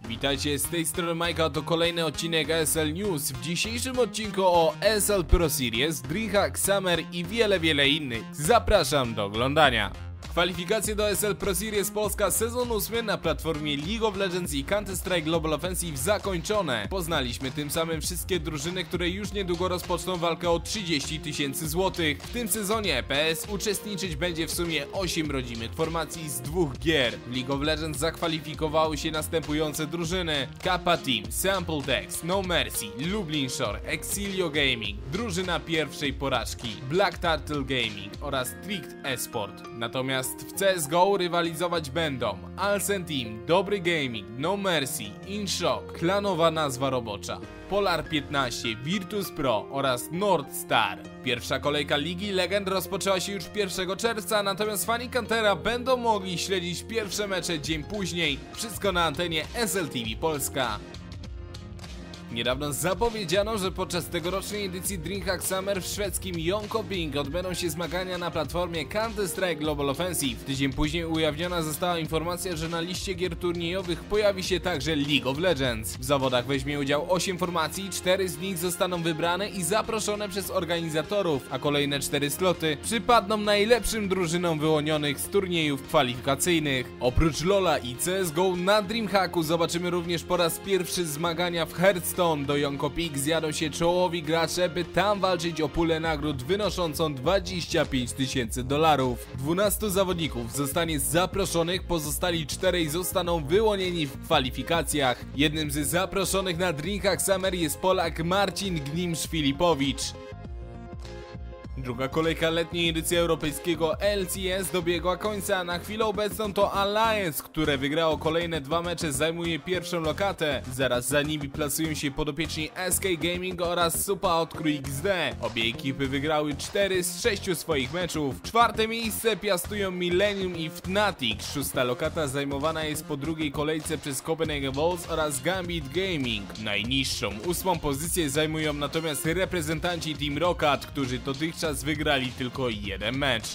Witajcie, z tej strony Majka, to kolejny odcinek ESL News. W dzisiejszym odcinku o ESL Pro Series, DreamHack Summer i wiele innych. Zapraszam do oglądania. Kwalifikacje do ESL Pro Series Polska sezon 8 na platformie League of Legends i Counter-Strike Global Offensive zakończone. Poznaliśmy tym samym wszystkie drużyny, które już niedługo rozpoczną walkę o 30 000 złotych. W tym sezonie EPS uczestniczyć będzie w sumie 8 rodzimych formacji z 2 gier. W League of Legends zakwalifikowały się następujące drużyny: Kappa Team, Sample Text, No Mercy, Lublin Shore, Exilio Gaming, drużyna pierwszej porażki, Black Turtle Gaming oraz Tricked Esport. Natomiast w CSGO rywalizować będą Alsen Team, Dobry Gaming, No Mercy, InShock, klanowa nazwa robocza, Polar 15, Virtus Pro oraz North Star. Pierwsza kolejka Ligi Legend rozpoczęła się już 1 czerwca, natomiast fani Counter'a będą mogli śledzić pierwsze mecze dzień później. Wszystko na antenie ESL TV Polska. Niedawno zapowiedziano, że podczas tegorocznej edycji DreamHack Summer w szwedzkim Jönköping odbędą się zmagania na platformie Counter-Strike Global Offensive. Tydzień później ujawniona została informacja, że na liście gier turniejowych pojawi się także League of Legends. W zawodach weźmie udział 8 formacji, 4 z nich zostaną wybrane i zaproszone przez organizatorów, a kolejne 4 sloty przypadną najlepszym drużynom wyłonionych z turniejów kwalifikacyjnych. Oprócz LoL'a i CSGO na DreamHacku zobaczymy również po raz pierwszy zmagania w Hearthstone. Do Jönköping zjadą się czołowi gracze, by tam walczyć o pulę nagród wynoszącą $25 000. 12 zawodników zostanie zaproszonych, pozostali 4 zostaną wyłonieni w kwalifikacjach. Jednym z zaproszonych na DreamHack Summer jest Polak Marcin Gnimsz-Filipowicz. Druga kolejka letniej edycji europejskiego LCS dobiegła końca. Na chwilę obecną to Alliance, które wygrało kolejne 2 mecze, zajmuje pierwszą lokatę. Zaraz za nimi plasują się podopieczni SK Gaming oraz Supa od Crew XD. Obie ekipy wygrały 4 z 6 swoich meczów. 4. miejsce piastują Millennium i Fnatic. 6. lokata zajmowana jest po drugiej kolejce przez Copenhagen Wolves oraz Gambit Gaming. Najniższą, 8. pozycję zajmują natomiast reprezentanci Team Roccat, którzy dotychczas wygrali tylko 1 mecz.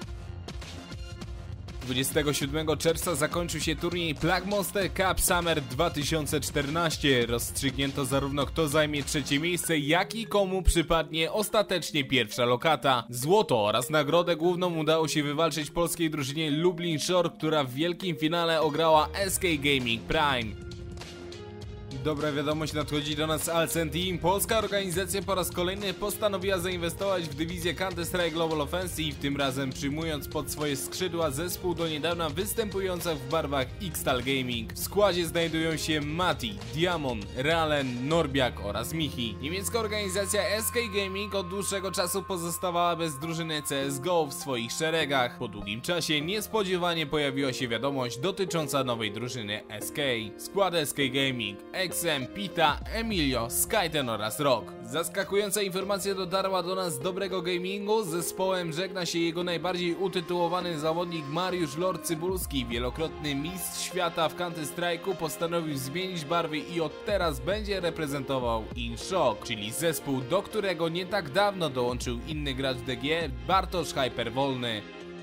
27 czerwca zakończył się turniej Plague Monster Cup Summer 2014. Rozstrzygnięto zarówno kto zajmie 3. miejsce, jak i komu przypadnie ostatecznie pierwsza lokata. Złoto oraz nagrodę główną udało się wywalczyć polskiej drużynie Lublin Shore, która w wielkim finale ograła SK Gaming Prime. Dobra wiadomość nadchodzi do nas z Alsen Team. Polska organizacja po raz kolejny postanowiła zainwestować w dywizję Counter-Strike Global Offensive, tym razem przyjmując pod swoje skrzydła zespół do niedawna występujący w barwach Xtal Gaming. W składzie znajdują się Mati, Diamond, Realen, Norbiak oraz Michi. Niemiecka organizacja SK Gaming od dłuższego czasu pozostawała bez drużyny CSGO w swoich szeregach. Po długim czasie niespodziewanie pojawiła się wiadomość dotycząca nowej drużyny SK. Skład SK Gaming: XM, Pita, Emilio, Skyten oraz Rock. Zaskakująca informacja dotarła do nas z Dobrego Gamingu. Z zespołem żegna się jego najbardziej utytułowany zawodnik Mariusz Lord Cybulski. Wielokrotny mistrz świata w Counter-Strike'u postanowił zmienić barwy i od teraz będzie reprezentował InShock, czyli zespół, do którego nie tak dawno dołączył inny gracz DG, Bartosz Hyperwolny.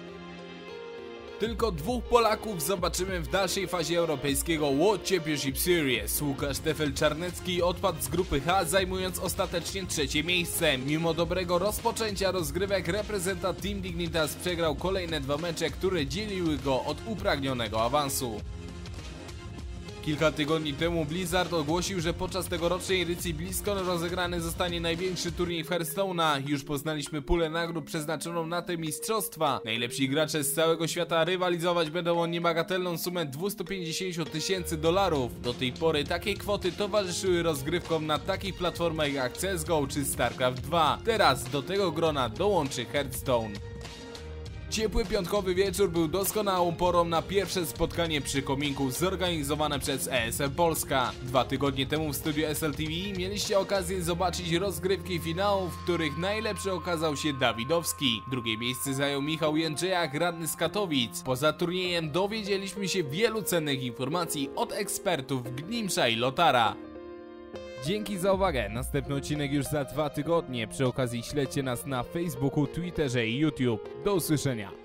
Tylko 2 Polaków zobaczymy w dalszej fazie europejskiego World Championship Series. Łukasz Tefel-Czarnecki odpadł z grupy H, zajmując ostatecznie 3. miejsce. Mimo dobrego rozpoczęcia rozgrywek reprezentant Team Dignitas przegrał kolejne 2 mecze, które dzieliły go od upragnionego awansu. Kilka tygodni temu Blizzard ogłosił, że podczas tegorocznej edycji BlizzCon rozegrany zostanie największy turniej w Hearthstone'a. Już poznaliśmy pulę nagród przeznaczoną na te mistrzostwa. Najlepsi gracze z całego świata rywalizować będą o niebagatelną sumę $250 000. Do tej pory takie kwoty towarzyszyły rozgrywkom na takich platformach jak CSGO czy StarCraft 2. Teraz do tego grona dołączy Hearthstone. Ciepły piątkowy wieczór był doskonałą porą na pierwsze spotkanie przy kominku zorganizowane przez ESL Polska. 2 tygodnie temu w studiu ESL TV mieliście okazję zobaczyć rozgrywki finału, w których najlepszy okazał się Dawidowski. Drugie miejsce zajął Michał Jędrzejak, radny z Katowic. Poza turniejem dowiedzieliśmy się wielu cennych informacji od ekspertów Gnimsza i Lotara. Dzięki za uwagę, następny odcinek już za 2 tygodnie. Przy okazji śledźcie nas na Facebooku, Twitterze i YouTube. Do usłyszenia.